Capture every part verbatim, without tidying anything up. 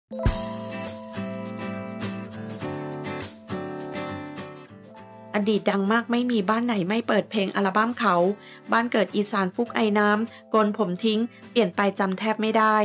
อดีตดังมากไม่มีบ้านไหนไม่เปิดเพลงอัลบั้มเขาบ้านเกิดอีสานฟุกไอน้ำโกนผมทิ้งเปลี่ยนไปจำแทบไม่ได้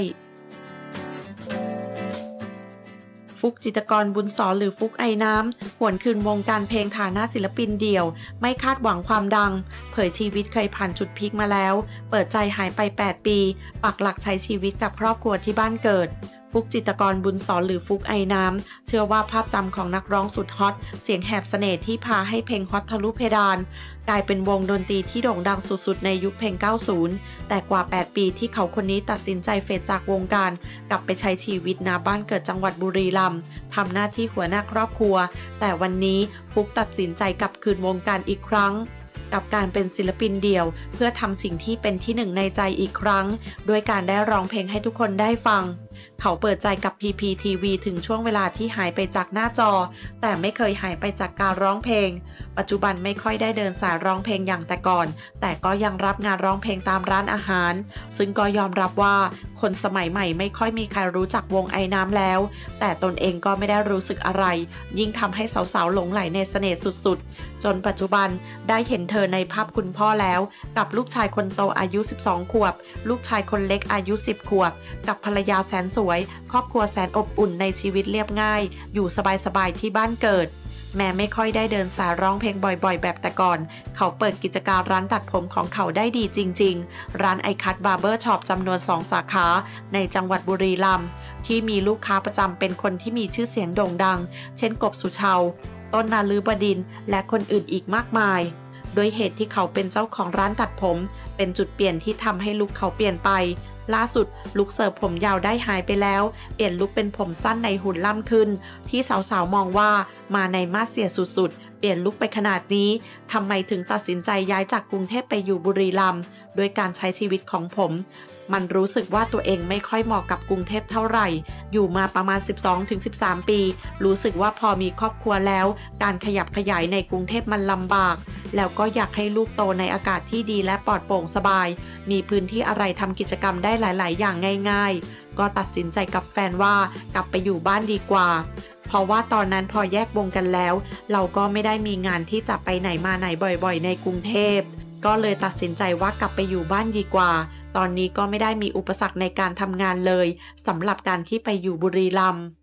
ฟุกจิตรกรบุญสอนหรือฟุกไอน้ำหวนคืนวงการเพลงฐานะศิลปินเดี่ยวไม่คาดหวังความดังเผยชีวิตเคยผ่านจุดพีคมาแล้วเปิดใจหายไปแปดปีปักหลักใช้ชีวิตกับครอบครัวที่บ้านเกิดฟุกจิตรกรบุญสอนหรือฟุกไอน้ำเชื่อว่าภาพจำของนักร้องสุดฮอตเสียงแหบเสน่ห์ที่พาให้เพลงฮอตทะลุเพดานกลายเป็นวงดนตรีที่โด่งดังสุดๆในยุคเพลง เก้าสิบ แต่กว่าแปดปีที่เขาคนนี้ตัดสินใจเฟดจากวงการกลับไปใช้ชีวิตณบ้านเกิดจังหวัดบุรีรัมย์ทำหน้าที่หัวหน้าครอบครัวแต่วันนี้ฟุกตัดสินใจกลับคืนวงการอีกครั้งกับการเป็นศิลปินเดี่ยวเพื่อทำสิ่งที่เป็นที่หนึ่งในใจอีกครั้งด้วยการได้ร้องเพลงให้ทุกคนได้ฟังเขาเปิดใจกับ พี พี ที วี ถึงช่วงเวลาที่หายไปจากหน้าจอแต่ไม่เคยหายไปจากการร้องเพลงปัจจุบันไม่ค่อยได้เดินสายร้องเพลงอย่างแต่ก่อนแต่ก็ยังรับงานร้องเพลงตามร้านอาหารซึ่งก็ยอมรับว่าคนสมัยใหม่ไม่ค่อยมีใครรู้จักวงไอน้ำแล้วแต่ตนเองก็ไม่ได้รู้สึกอะไรยิ่งทำให้สาวๆหลงไหลในเสน่ห์สุดๆจนปัจจุบันได้เห็นเธอในภาพคุณพ่อแล้วกับลูกชายคนโตอายุสิบสองขวบลูกชายคนเล็กอายุสิบขวบกับภรรยาแสนสวยครอบครัวแสนอบอุ่นในชีวิตเรียบง่ายอยู่สบายๆที่บ้านเกิดแม้ไม่ค่อยได้เดินสายร้องเพลงบ่อยๆแบบแต่ก่อนเขาเปิดกิจการร้านตัดผมของเขาได้ดีจริงๆร้านไอคัทบาร์เบอร์ช็อปจำนวนสองสาขาในจังหวัดบุรีรัมย์ที่มีลูกค้าประจำเป็นคนที่มีชื่อเสียงโด่งดังเช่นกบสุชาวต้นนาลือบดินทร์และคนอื่นอีกมากมายโดยเหตุที่เขาเป็นเจ้าของร้านตัดผมเป็นจุดเปลี่ยนที่ทำให้ลุคเขาเปลี่ยนไปล่าสุดลุคเสิร์ฟผมยาวได้หายไปแล้วเปลี่ยนลุคเป็นผมสั้นในหุ่นล่ำขึ้นที่สาวๆมองว่ามาในมาสเสียสุดๆเปลี่ยนลุคไปขนาดนี้ทำไมถึงตัดสินใจย้ายจากกรุงเทพไปอยู่บุรีรัมย์โดยการใช้ชีวิตของผมมันรู้สึกว่าตัวเองไม่ค่อยเหมาะกับกรุงเทพเท่าไหร่อยู่มาประมาณ สิบสองถึงสิบสาม ปีรู้สึกว่าพอมีครอบครัวแล้วการขยับขยายในกรุงเทพมันลำบากแล้วก็อยากให้ลูกโตในอากาศที่ดีและปลอดโปร่งสบายมีพื้นที่อะไรทำกิจกรรมได้หลายๆอย่างง่ายๆก็ตัดสินใจกับแฟนว่ากลับไปอยู่บ้านดีกว่าเพราะว่าตอนนั้นพอแยกวงกันแล้วเราก็ไม่ได้มีงานที่จะไปไหนมาไหนบ่อยๆในกรุงเทพก็เลยตัดสินใจว่ากลับไปอยู่บ้านดีกว่าตอนนี้ก็ไม่ได้มีอุปสรรคในการทำงานเลยสำหรับการที่ไปอยู่บุรีรัมย์